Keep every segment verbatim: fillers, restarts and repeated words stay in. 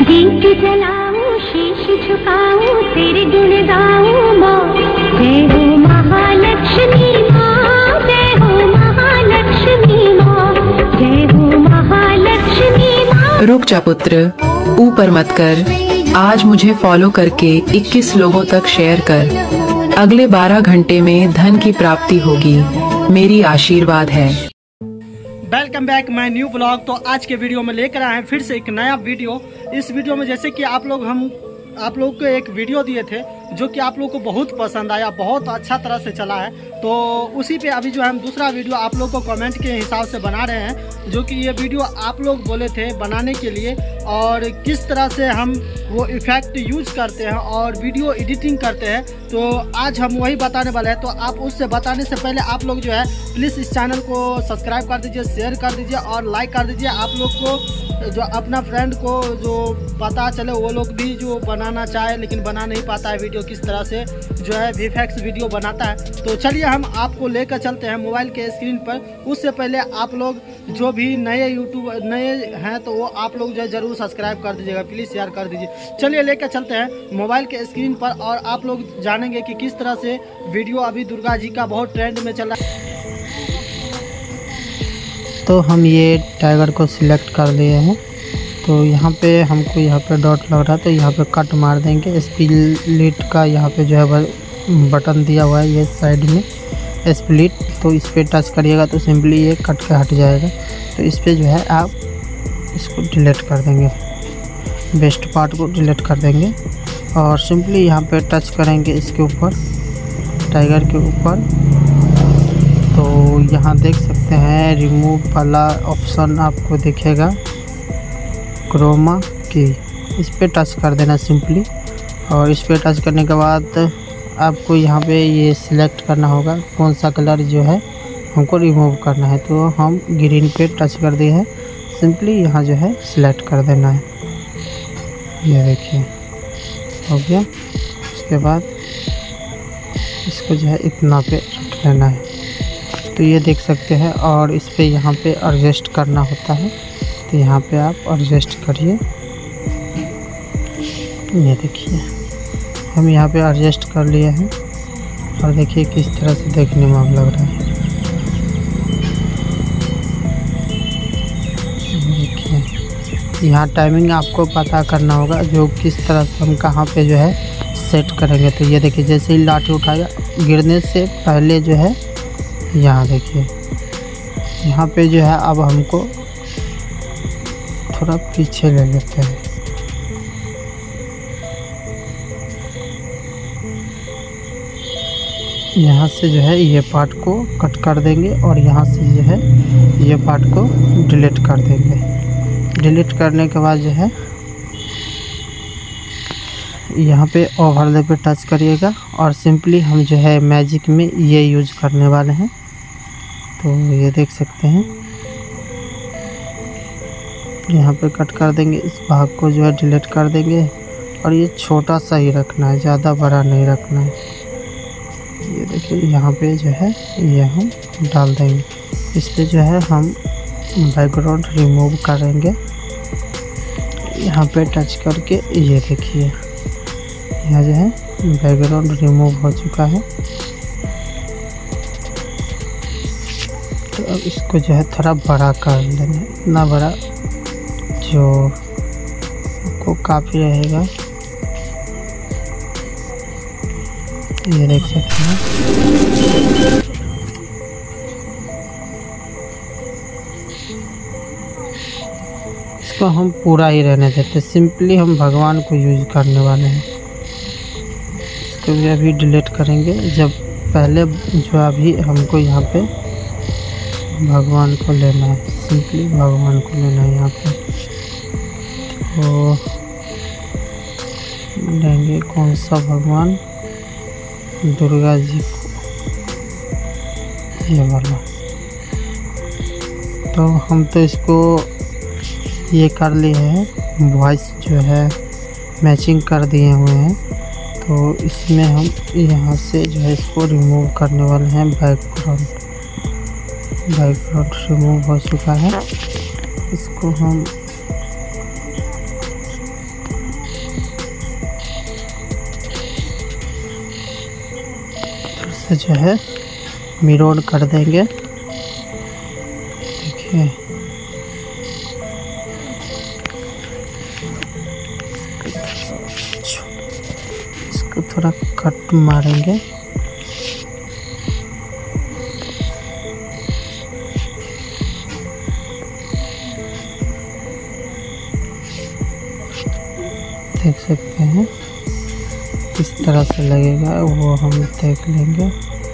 दीप जलाऊं, शीश झुकाऊं, तेरे गुण गाऊं माँ। जय हो महालक्ष्मी माँ, जय हो महालक्ष्मी माँ, जय हो महालक्ष्मी माँ। रुक जा पुत्र, ऊपर मत कर। आज मुझे फॉलो करके इक्कीस लोगों तक शेयर कर। अगले बारह घंटे में धन की प्राप्ति होगी, मेरी आशीर्वाद है। Welcome back my new blog. तो आज के वीडियो में लेकर आए हैं फिर से एक नया वीडियो। इस वीडियो में जैसे कि आप लोग हम आप लोग को एक वीडियो दिए थे जो कि आप लोग को बहुत पसंद आया, बहुत अच्छा तरह से चला है। तो उसी पे अभी जो है हम दूसरा वीडियो आप लोग को कमेंट के हिसाब से बना रहे हैं, जो कि ये वीडियो आप लोग बोले थे बनाने के लिए, और किस तरह से हम वो इफ़ेक्ट यूज करते हैं और वीडियो एडिटिंग करते हैं। तो आज हम वही बताने वाले हैं। तो आप उससे बताने से पहले आप लोग जो है प्लीज़ इस चैनल को सब्सक्राइब कर दीजिए, शेयर कर दीजिए और लाइक कर दीजिए। आप लोग को जो अपना फ्रेंड को जो पता चले, वो लोग भी जो बनाना चाहे लेकिन बना नहीं पाता है वीडियो, किस तरह से जो है वीएफएक्स वीडियो बनाता है। तो चलिए हम आपको लेकर चलते हैं मोबाइल के स्क्रीन पर। उससे पहले आप लोग जो भी नए यूट्यूब नए हैं तो वो आप लोग जो है ज़रूर सब्सक्राइब कर दीजिएगा, प्लीज़ शेयर कर दीजिए। चलिए लेकर चलते हैं मोबाइल के स्क्रीन पर और आप लोग जानेंगे कि किस तरह से वीडियो अभी दुर्गा जी का बहुत ट्रेंड में चल रहा है। तो हम ये टाइगर को सिलेक्ट कर लिए हैं। तो यहाँ पे हमको यहाँ पे डॉट लग रहा है, तो यहाँ पे कट मार देंगे। स्प्लिट का यहाँ पे जो है बटन दिया हुआ है ये साइड में स्प्लिट, तो इस पर टच करिएगा तो सिंपली ये कट के हट जाएगा। तो इस पर जो है आप इसको डिलीट कर देंगे, बेस्ट पार्ट को डिलीट कर देंगे और सिंपली यहाँ पे टच करेंगे इसके ऊपर, टाइगर के ऊपर। तो यहाँ देख सकते हैं रिमूव वाला ऑप्शन आपको दिखेगा, क्रोमा की, इस पर टच कर देना सिंपली। और इस पर टच करने के बाद आपको यहाँ पे ये सिलेक्ट करना होगा कौन सा कलर जो है हमको रिमूव करना है। तो हम ग्रीन पे टच कर दिए हैं, सिंपली यहाँ जो है सिलेक्ट कर देना है। ये देखिए हो गया। उसके बाद इसको जो है इतना पे रख लेना है। तो ये देख सकते हैं और इस पे यहाँ पे एडजस्ट करना होता है, तो यहाँ पे आप एडजस्ट करिए। ये देखिए हम यहाँ पे एडजस्ट कर लिए हैं और देखिए किस तरह से देखने में अब लग रहा है। देखिए यहाँ टाइमिंग आपको पता करना होगा, जो किस तरह से हम कहाँ पे जो है सेट करेंगे। तो ये देखिए जैसे ही लाठी उठाया गिरने से पहले जो है यहाँ देखिए यहाँ पे जो है अब हमको थोड़ा पीछे ले लेते हैं। यहाँ से जो है ये पार्ट को कट कर देंगे और यहाँ से जो है ये पार्ट को डिलीट कर देंगे। डिलीट करने के बाद जो है यहाँ पे ओवरले पे टच करिएगा और सिंपली हम जो है मैजिक में ये यूज करने वाले हैं। तो ये देख सकते हैं यहाँ पे कट कर देंगे, इस भाग को जो है डिलीट कर देंगे और ये छोटा सा ही रखना है, ज़्यादा बड़ा नहीं रखना है। ये देखिए यहाँ पे जो है ये हम डाल देंगे। इस पे जो है हम बैकग्राउंड रिमूव करेंगे, यहाँ पे टच करके। ये देखिए यहाँ जो है बैकग्राउंड रिमूव हो चुका है। तो अब इसको जो है थोड़ा बड़ा कर लेना, इतना बड़ा जो आपको काफ़ी रहेगा। ये देख सकते हैं इसको हम पूरा ही रहने देते, सिंपली हम भगवान को यूज करने वाले हैं। इसको भी अभी डिलीट करेंगे, जब पहले जो अभी हमको यहाँ पे भगवान को लेना है, सिंपली भगवान को लेना है। यहाँ पे तो लेंगे कौन सा भगवान, दुर्गा जी को, ये वाला। तो हम तो इसको ये कर लिए हैं, वॉइस जो है मैचिंग कर दिए हुए हैं। तो इसमें हम यहाँ से जो है इसको रिमूव करने वाले हैं। बैकग्राउंड बैकग्राउंड रिमूव हो चुका है, इसको हम से जो है मिरर कर देंगे। देखिए इसको थोड़ा कट मारेंगे। देख सकते हैं किस तरह से लगेगा वो हम देख लेंगे।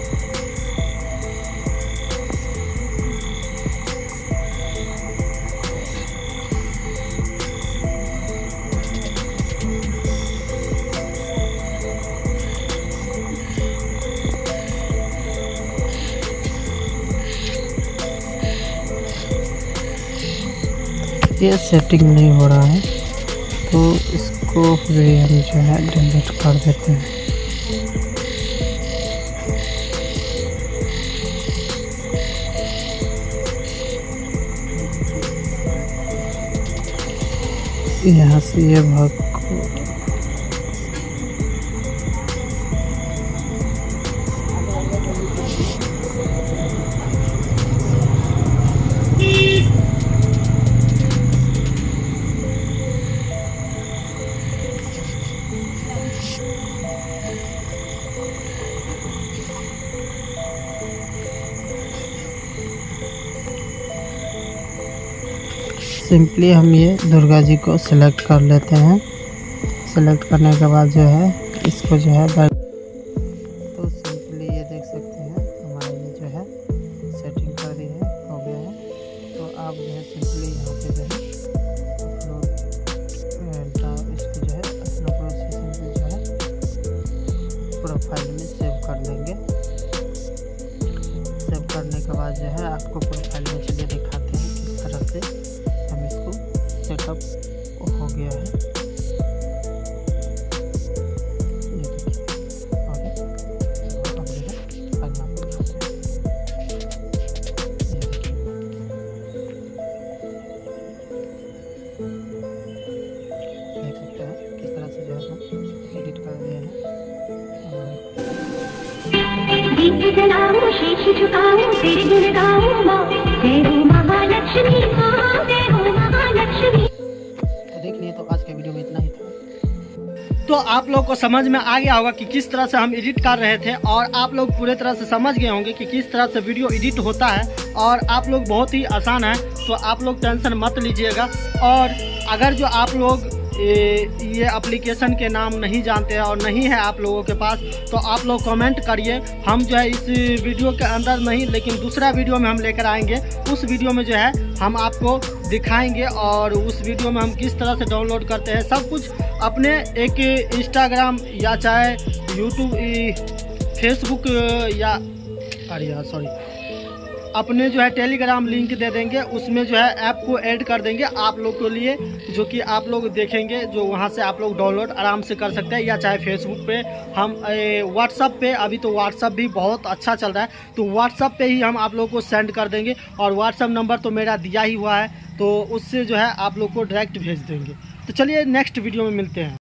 ये सेटिंग नहीं हो रहा है तो इसको भी हम जो है डिलीट कर देते हैं। यहाँ से ये भाग को सिंपली हम ये दुर्गा जी को सिलेक्ट कर लेते हैं। सिलेक्ट करने के बाद जो है इसको जो है तो सिंपली ये देख सकते हैं हमारा ये जो है सेटिंग कर दी है, हो गया है। तो आप जो है सिंपली यहाँ पे जो है अपलोड इसको जो है अपना प्रोसेसिंग से जो है प्रोफाइल में सेव कर लेंगे। सेव करने के बाद जो है आपको प्रोफाइल में चलिए दिखाते हैं किस तरह से हम इसको सेटअप हो गया है। ये देखिए आगे अब जो है फाइल में दिखाते हैं। ये देखिए देख सकते हैं किस तरह से जो है हम एडिट कर दिए हैं। दीप जलाऊं शीश झुकाऊं तेरे गुण गाऊं माँ, जय हो महालक्ष्मी माँ, जय हो महालक्ष्मी। तो देख लिए तो आज के वीडियो में इतना ही था। तो आप लोग को समझ में आ गया होगा कि किस तरह से हम एडिट कर रहे थे, और आप लोग पूरे तरह से समझ गए होंगे कि किस तरह से वीडियो एडिट होता है। और आप लोग बहुत ही आसान है, तो आप लोग टेंशन मत लीजिएगा। और अगर जो आप लोग ये, ये एप्लीकेशन के नाम नहीं जानते हैं और नहीं है आप लोगों के पास, तो आप लोग कमेंट करिए। हम जो है इस वीडियो के अंदर नहीं, लेकिन दूसरा वीडियो में हम लेकर आएंगे। उस वीडियो में जो है हम आपको दिखाएंगे, और उस वीडियो में हम किस तरह से डाउनलोड करते हैं सब कुछ अपने एक इंस्टाग्राम या चाहे यूट्यूब फेसबुक या अरे यार सॉरी अपने जो है टेलीग्राम लिंक दे देंगे, उसमें जो है ऐप को ऐड कर देंगे आप लोग के लिए, जो कि आप लोग देखेंगे, जो वहां से आप लोग डाउनलोड आराम से कर सकते हैं। या चाहे फेसबुक पे, हम व्हाट्सअप पे, अभी तो व्हाट्सअप भी बहुत अच्छा चल रहा है, तो व्हाट्सअप पे ही हम आप लोग को सेंड कर देंगे। और व्हाट्सअप नंबर तो मेरा दिया ही हुआ है, तो उससे जो है आप लोग को डायरेक्ट भेज देंगे। तो चलिए नेक्स्ट वीडियो में मिलते हैं।